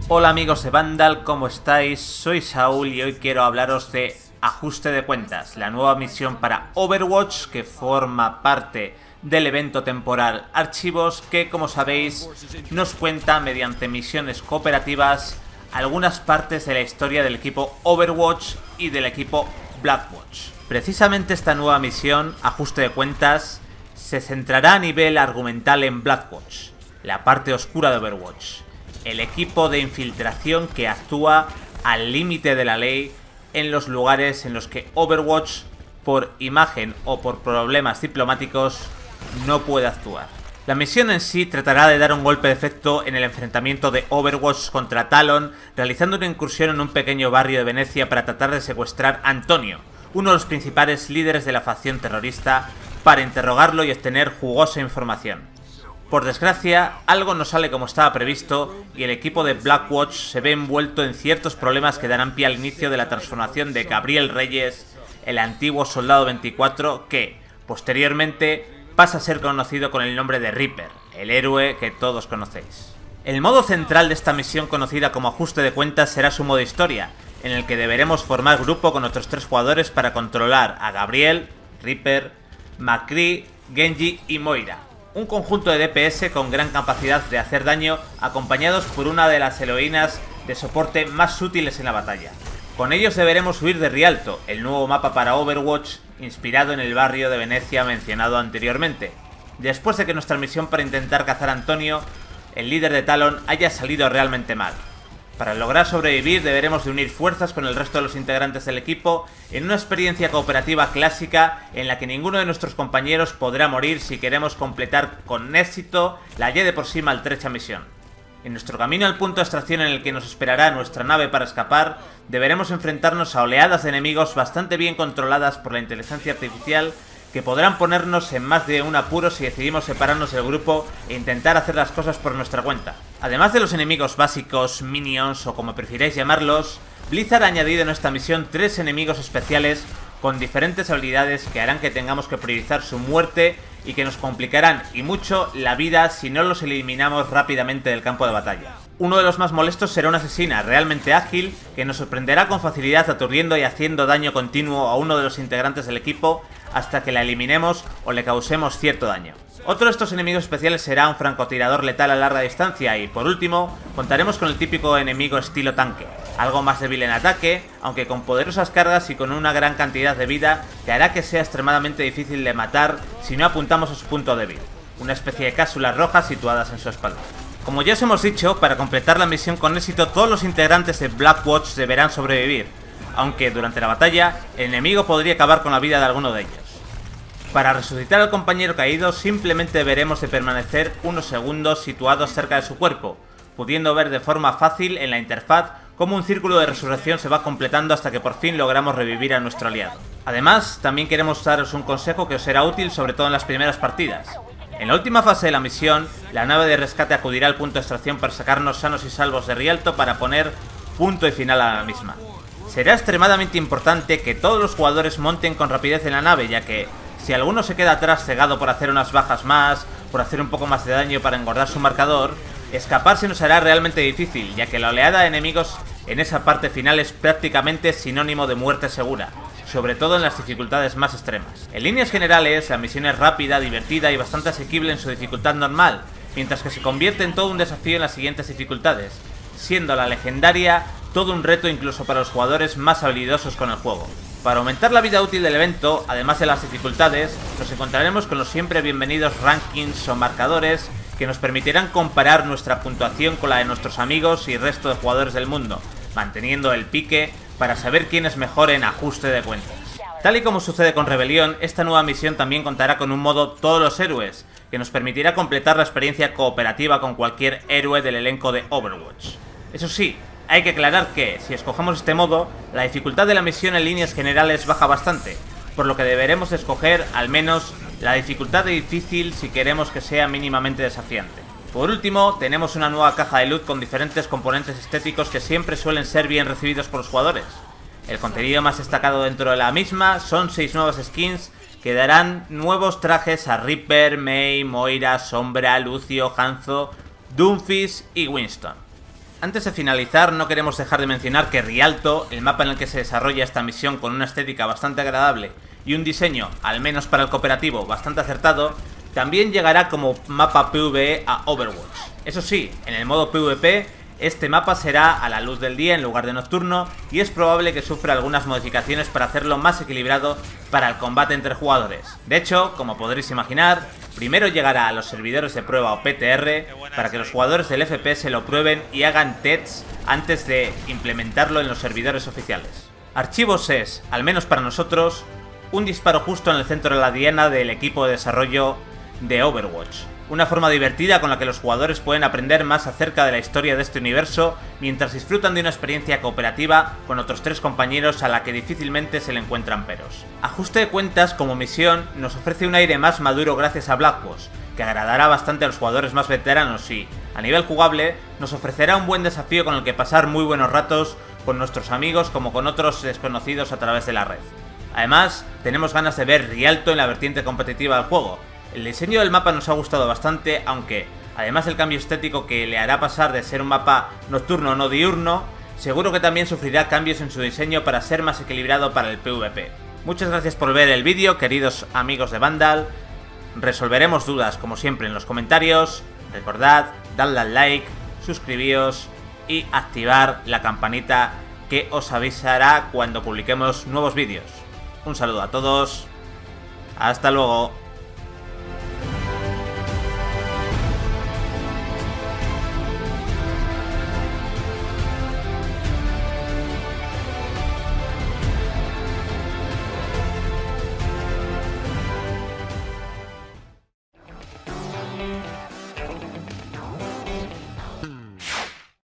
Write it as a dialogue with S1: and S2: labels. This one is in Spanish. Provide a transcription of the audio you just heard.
S1: Hola amigos de Vandal, ¿cómo estáis? Soy Saúl y hoy quiero hablaros de Ajuste de Cuentas, la nueva misión para Overwatch que forma parte del evento temporal Archivos que, como sabéis, nos cuenta mediante misiones cooperativas algunas partes de la historia del equipo Overwatch y del equipo Blackwatch. Precisamente esta nueva misión, Ajuste de Cuentas, se centrará a nivel argumental en Blackwatch, la parte oscura de Overwatch. El equipo de infiltración que actúa al límite de la ley en los lugares en los que Overwatch, por imagen o por problemas diplomáticos, no puede actuar. La misión en sí tratará de dar un golpe de efecto en el enfrentamiento de Overwatch contra Talon, realizando una incursión en un pequeño barrio de Venecia para tratar de secuestrar a Antonio, uno de los principales líderes de la facción terrorista, para interrogarlo y obtener jugosa información. Por desgracia, algo no sale como estaba previsto y el equipo de Blackwatch se ve envuelto en ciertos problemas que darán pie al inicio de la transformación de Gabriel Reyes, el antiguo Soldado 24 que, posteriormente, pasa a ser conocido con el nombre de Reaper, el héroe que todos conocéis. El modo central de esta misión conocida como Ajuste de Cuentas será su modo historia, en el que deberemos formar grupo con otros 3 jugadores para controlar a Gabriel, Reaper, McCree, Genji y Moira. Un conjunto de DPS con gran capacidad de hacer daño, acompañados por una de las heroínas de soporte más útiles en la batalla. Con ellos deberemos huir de Rialto, el nuevo mapa para Overwatch, inspirado en el barrio de Venecia mencionado anteriormente, después de que nuestra misión para intentar cazar a Antonio, el líder de Talon, haya salido realmente mal. Para lograr sobrevivir deberemos de unir fuerzas con el resto de los integrantes del equipo en una experiencia cooperativa clásica en la que ninguno de nuestros compañeros podrá morir si queremos completar con éxito la ya de por sí maltrecha misión. En nuestro camino al punto de extracción en el que nos esperará nuestra nave para escapar, deberemos enfrentarnos a oleadas de enemigos bastante bien controladas por la inteligencia artificial que podrán ponernos en más de un apuro si decidimos separarnos del grupo e intentar hacer las cosas por nuestra cuenta. Además de los enemigos básicos, minions o como prefiráis llamarlos, Blizzard ha añadido en esta misión 3 enemigos especiales con diferentes habilidades que harán que tengamos que priorizar su muerte y que nos complicarán y mucho la vida si no los eliminamos rápidamente del campo de batalla. Uno de los más molestos será una asesina realmente ágil que nos sorprenderá con facilidad aturdiendo y haciendo daño continuo a uno de los integrantes del equipo hasta que la eliminemos o le causemos cierto daño. Otro de estos enemigos especiales será un francotirador letal a larga distancia y, por último, contaremos con el típico enemigo estilo tanque, algo más débil en ataque, aunque con poderosas cargas y con una gran cantidad de vida que hará que sea extremadamente difícil de matar si no apuntamos a su punto débil, una especie de cápsulas rojas situadas en su espalda. Como ya os hemos dicho, para completar la misión con éxito todos los integrantes de Blackwatch deberán sobrevivir, aunque durante la batalla el enemigo podría acabar con la vida de alguno de ellos. Para resucitar al compañero caído simplemente deberemos de permanecer unos segundos situados cerca de su cuerpo, pudiendo ver de forma fácil en la interfaz cómo un círculo de resurrección se va completando hasta que por fin logramos revivir a nuestro aliado. Además, también queremos daros un consejo que os será útil sobre todo en las primeras partidas. En la última fase de la misión, la nave de rescate acudirá al punto de extracción para sacarnos sanos y salvos de Rialto para poner punto y final a la misma. Será extremadamente importante que todos los jugadores monten con rapidez en la nave, ya que si alguno se queda atrás cegado por hacer unas bajas más, por hacer un poco más de daño para engordar su marcador, escapar se nos hará realmente difícil, ya que la oleada de enemigos en esa parte final es prácticamente sinónimo de muerte segura, sobre todo en las dificultades más extremas. En líneas generales, la misión es rápida, divertida y bastante asequible en su dificultad normal, mientras que se convierte en todo un desafío en las siguientes dificultades, siendo la legendaria todo un reto incluso para los jugadores más habilidosos con el juego. Para aumentar la vida útil del evento, además de las dificultades, nos encontraremos con los siempre bienvenidos rankings o marcadores que nos permitirán comparar nuestra puntuación con la de nuestros amigos y resto de jugadores del mundo, manteniendo el pique para saber quién es mejor en Ajuste de Cuentas. Tal y como sucede con Rebelión, esta nueva misión también contará con un modo Todos los Héroes, que nos permitirá completar la experiencia cooperativa con cualquier héroe del elenco de Overwatch. Eso sí, hay que aclarar que, si escogemos este modo, la dificultad de la misión en líneas generales baja bastante, por lo que deberemos escoger, al menos, la dificultad de difícil si queremos que sea mínimamente desafiante. Por último, tenemos una nueva caja de loot con diferentes componentes estéticos que siempre suelen ser bien recibidos por los jugadores. El contenido más destacado dentro de la misma son 6 nuevas skins que darán nuevos trajes a Reaper, Mei, Moira, Sombra, Lucio, Hanzo, Doomfist y Winston. Antes de finalizar, no queremos dejar de mencionar que Rialto, el mapa en el que se desarrolla esta misión con una estética bastante agradable y un diseño, al menos para el cooperativo, bastante acertado, también llegará como mapa PvE a Overwatch. Eso sí, en el modo PvP, este mapa será a la luz del día en lugar de nocturno y es probable que sufra algunas modificaciones para hacerlo más equilibrado para el combate entre jugadores. De hecho, como podréis imaginar, primero llegará a los servidores de prueba o PTR para que los jugadores del FPS lo prueben y hagan tests antes de implementarlo en los servidores oficiales. Archivos es, al menos para nosotros, un disparo justo en el centro de la diana del equipo de desarrollo de Overwatch. Una forma divertida con la que los jugadores pueden aprender más acerca de la historia de este universo mientras disfrutan de una experiencia cooperativa con otros 3 compañeros a la que difícilmente se le encuentran peros. Ajuste de cuentas como misión nos ofrece un aire más maduro gracias a Black Ops, que agradará bastante a los jugadores más veteranos y, a nivel jugable, nos ofrecerá un buen desafío con el que pasar muy buenos ratos con nuestros amigos como con otros desconocidos a través de la red. Además, tenemos ganas de ver Rialto en la vertiente competitiva del juego. El diseño del mapa nos ha gustado bastante, aunque, además del cambio estético que le hará pasar de ser un mapa nocturno a no diurno, seguro que también sufrirá cambios en su diseño para ser más equilibrado para el PvP. Muchas gracias por ver el vídeo, queridos amigos de Vandal. Resolveremos dudas, como siempre, en los comentarios. Recordad, dadle al like, suscribíos y activar la campanita que os avisará cuando publiquemos nuevos vídeos. Un saludo a todos. Hasta luego.